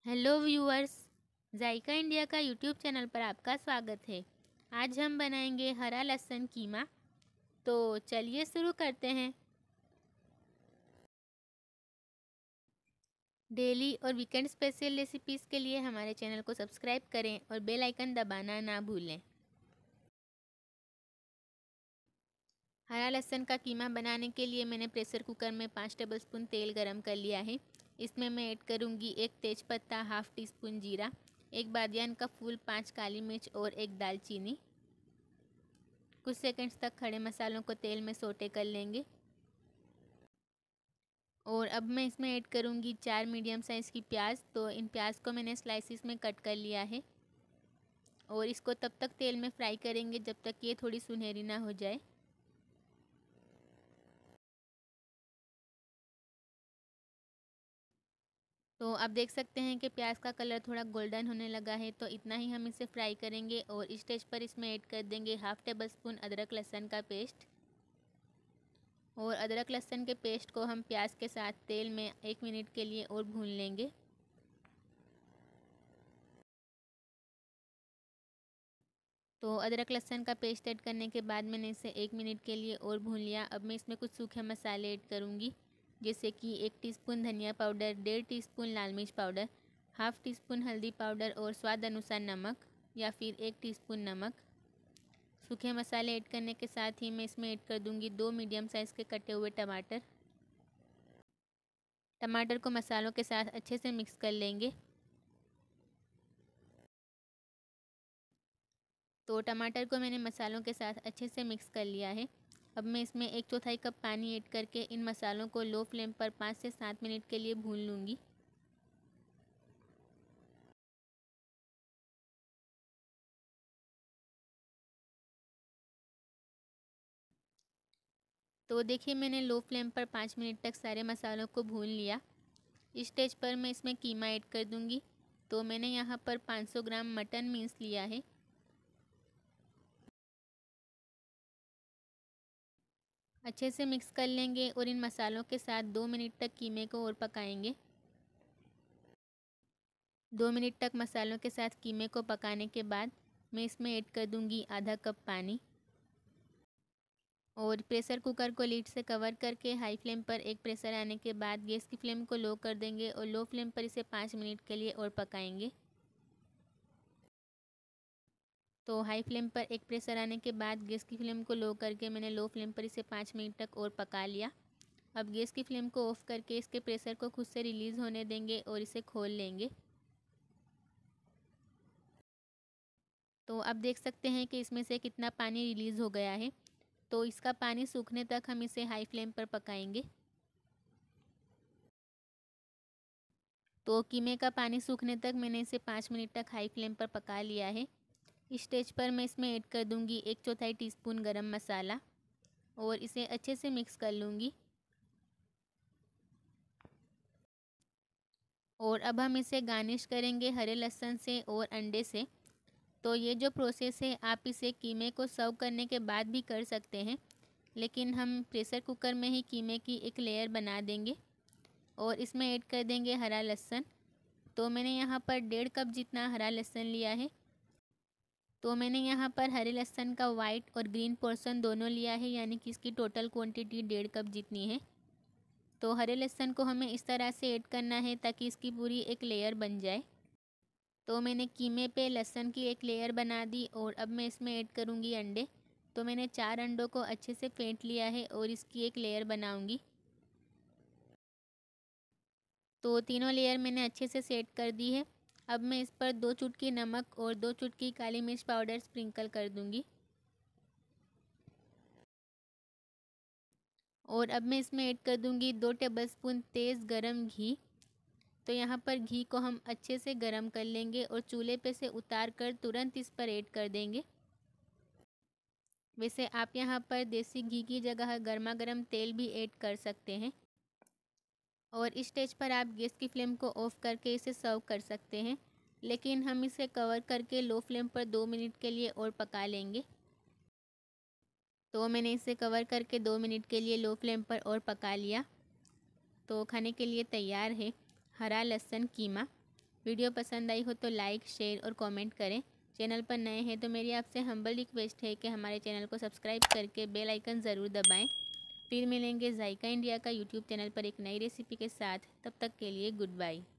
Hello viewers, Zayka India का YouTube channel पर आपका स्वागत है। आज हम बनाएंगे हरा लहसुन कीमा। तो चलिए शुरू करते हैं। डेली और वीकेंड स्पेशल रेसिपीज़ के लिए हमारे चैनल को सब्सक्राइब करें और बेल आइकन दबाना ना भूलें। हरा लहसुन का कीमा बनाने के लिए मैंने प्रेशर कुकर में 5 टेबलस्पून तेल गरम कर लिया है। इसमें मैं ऐड करूँगी 1 तेज़पत्ता, हाफ़ टी स्पून जीरा, 1 बादियान का फूल, 5 काली मिर्च और 1 दालचीनी। कुछ सेकंड्स तक खड़े मसालों को तेल में सोटे कर लेंगे। और अब मैं इसमें ऐड करूँगी 4 मीडियम साइज़ की प्याज। तो इन प्याज को मैंने स्लाइसिस में कट कर लिया है और इसको तब तक तेल में फ्राई करेंगे जब तक ये थोड़ी सुनहरी ना हो जाए। तो आप देख सकते हैं कि प्याज का कलर थोड़ा गोल्डन होने लगा है, तो इतना ही हम इसे फ्राई करेंगे। और इस स्टेज पर इसमें ऐड कर देंगे हाफ़ टेबल स्पून अदरक लहसुन का पेस्ट। और अदरक लहसुन के पेस्ट को हम प्याज के साथ तेल में 1 मिनट के लिए और भून लेंगे। तो अदरक लहसुन का पेस्ट ऐड करने के बाद मैंने इसे 1 मिनट के लिए और भून लिया। अब मैं इसमें कुछ सूखे मसाले ऐड करूँगी, जैसे कि 1 टीस्पून धनिया पाउडर, 1.5 टीस्पून लाल मिर्च पाउडर, हाफ़ टी स्पून हल्दी पाउडर और स्वाद अनुसार नमक या फिर 1 टीस्पून नमक। सूखे मसाले ऐड करने के साथ ही मैं इसमें ऐड कर दूँगी 2 मीडियम साइज़ के कटे हुए टमाटर। टमाटर को मसालों के साथ अच्छे से मिक्स कर लेंगे। तो टमाटर को मैंने मसालों के साथ अच्छे से मिक्स कर लिया है। अब मैं इसमें 1/4 कप पानी ऐड करके इन मसालों को लो फ्लेम पर 5 से 7 मिनट के लिए भून लूँगी। तो देखिए, मैंने लो फ्लेम पर 5 मिनट तक सारे मसालों को भून लिया। इस स्टेज पर मैं इसमें कीमा ऐड कर दूँगी। तो मैंने यहाँ पर 500 ग्राम मटन मीन्स लिया है। अच्छे से मिक्स कर लेंगे और इन मसालों के साथ 2 मिनट तक कीमे को और पकाएंगे। 2 मिनट तक मसालों के साथ कीमे को पकाने के बाद मैं इसमें ऐड कर दूंगी आधा कप पानी। और प्रेशर कुकर को लीड से कवर करके हाई फ्लेम पर एक प्रेशर आने के बाद गैस की फ्लेम को लो कर देंगे और लो फ्लेम पर इसे 5 मिनट के लिए और पकाएंगे। तो हाई फ्लेम पर एक प्रेशर आने के बाद गैस की फ्लेम को लो करके मैंने लो फ्लेम पर इसे 5 मिनट तक और पका लिया। अब गैस की फ्लेम को ऑफ़ करके इसके प्रेशर को खुद से रिलीज़ होने देंगे और इसे खोल लेंगे। तो आप देख सकते हैं कि इसमें से कितना पानी रिलीज़ हो गया है। तो इसका पानी सूखने तक हम इसे हाई फ्लेम पर पकाएंगे। तो कीमे का पानी सूखने तक मैंने इसे 5 मिनट तक हाई फ्लेम पर पका लिया है। इस स्टेज पर मैं इसमें ऐड कर दूंगी 1/4 टीस्पून गरम मसाला और इसे अच्छे से मिक्स कर लूँगी। और अब हम इसे गार्निश करेंगे हरे लहसुन से और अंडे से। तो ये जो प्रोसेस है, आप इसे कीमे को सर्व करने के बाद भी कर सकते हैं, लेकिन हम प्रेशर कुकर में ही कीमे की एक लेयर बना देंगे और इसमें ऐड कर देंगे हरा लहसुन। तो मैंने यहाँ पर 1.5 कप जितना हरा लहसुन लिया है। तो मैंने यहाँ पर हरे लहसुन का वाइट और ग्रीन पोर्शन दोनों लिया है, यानी कि इसकी टोटल क्वांटिटी 1.5 कप जितनी है। तो हरे लहसुन को हमें इस तरह से ऐड करना है ताकि इसकी पूरी एक लेयर बन जाए। तो मैंने कीमे पे लहसुन की एक लेयर बना दी और अब मैं इसमें ऐड करूँगी अंडे। तो मैंने 4 अंडों को अच्छे से फेंट लिया है और इसकी एक लेयर बनाऊँगी। तो तीनों लेयर मैंने अच्छे से सेट कर दी है। अब मैं इस पर 2 चुटकी नमक और 2 चुटकी काली मिर्च पाउडर स्प्रिंकल कर दूँगी। और अब मैं इसमें ऐड कर दूँगी 2 टेबलस्पून तेज़ गरम घी। तो यहाँ पर घी को हम अच्छे से गरम कर लेंगे और चूल्हे पे से उतार कर तुरंत इस पर ऐड कर देंगे। वैसे आप यहाँ पर देसी घी की जगह गर्मा गर्म तेल भी ऐड कर सकते हैं। और इस स्टेज पर आप गैस की फ्लेम को ऑफ़ करके इसे सर्व कर सकते हैं, लेकिन हम इसे कवर करके लो फ्लेम पर 2 मिनट के लिए और पका लेंगे। तो मैंने इसे कवर करके 2 मिनट के लिए लो फ्लेम पर और पका लिया। तो खाने के लिए तैयार है हरा लहसुन कीमा। वीडियो पसंद आई हो तो लाइक, शेयर और कमेंट करें। चैनल पर नए हैं तो मेरी आपसे हम्बल रिक्वेस्ट है कि हमारे चैनल को सब्सक्राइब करके बेल आइकन ज़रूर दबाएं। फिर मिलेंगे जायका इंडिया का यूट्यूब चैनल पर एक नई रेसिपी के साथ। तब तक के लिए गुड बाय।